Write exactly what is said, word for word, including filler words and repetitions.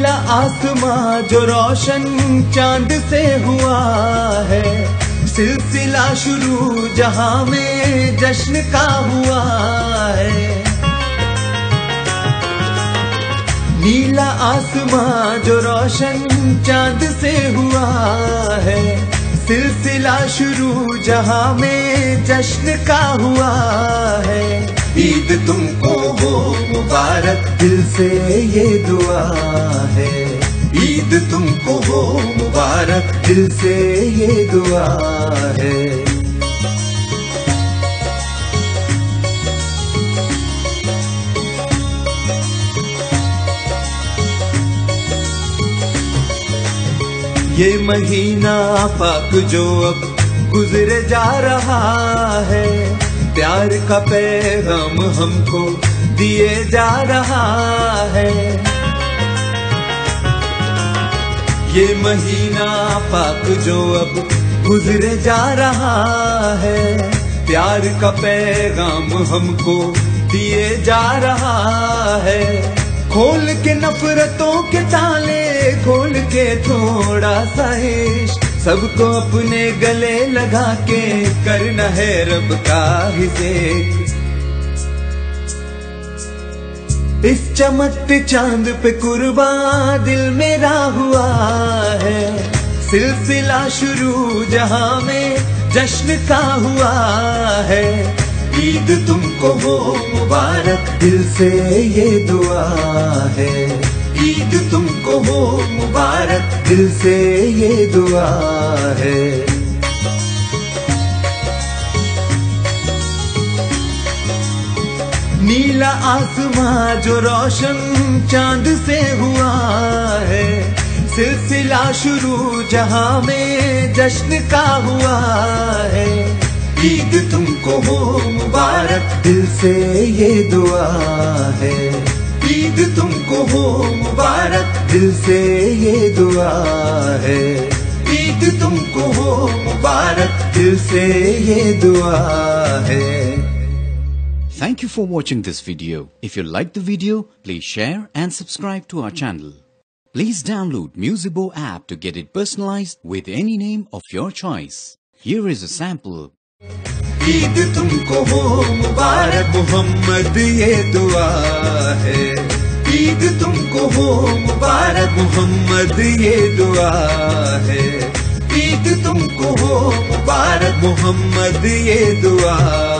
नीला आसमां जो रोशन चांद से हुआ है, सिलसिला शुरू जहां में जश्न का हुआ है। नीला आसमां जो रोशन चांद से हुआ है, सिलसिला शुरू जहां में जश्न का हुआ है। ईद तुमको हो मुबारक, दिल से ये दुआ है। ईद तुमको हो मुबारक, दिल से ये दुआ है। ये महीना पाक जो अब गुजरे जा रहा है, प्यार का पैगाम हमको दिए जा रहा है। ये महीना पाक जो अब गुजरे जा रहा है, प्यार का पैगाम हमको दिए जा रहा है। खोल के नफरतों के ताले, खोल के थोड़ा सा इश्क, सबको अपने गले लगा के करना है रब का ही जिक्र। इस चमकते चांद पे कुर्बान दिल मेरा हुआ है, सिलसिला शुरू जहां में जश्न का हुआ है। ईद तुमको हो मुबारक, दिल से ये दुआ है। ईद तुमको हो मुबारक, दिल से ये दुआ है। नीला आसमां जो रोशन चांद से हुआ है, सिलसिला शुरू जहां में जश्न का हुआ है। ईद तुमको हो मुबारक, दिल से ये दुआ है। ईद तुमको हो मुबारक, दिल से ये दुआ है। ईद तुमको हो मुबारक, दिल से ये दुआ है। Thank you for watching this video. If you liked the video, please share and subscribe to our channel. Please download Musibo app to get it personalized with any name of your choice. Here is a sample. Eid तुमको हो मुबारक मोहम्मद, ये दुआ है। ईद तुमको हो मुबारक मोहम्मद, ये दुआ है। ईद तुमको हो मुबारक मोहम्मद, ये दुआ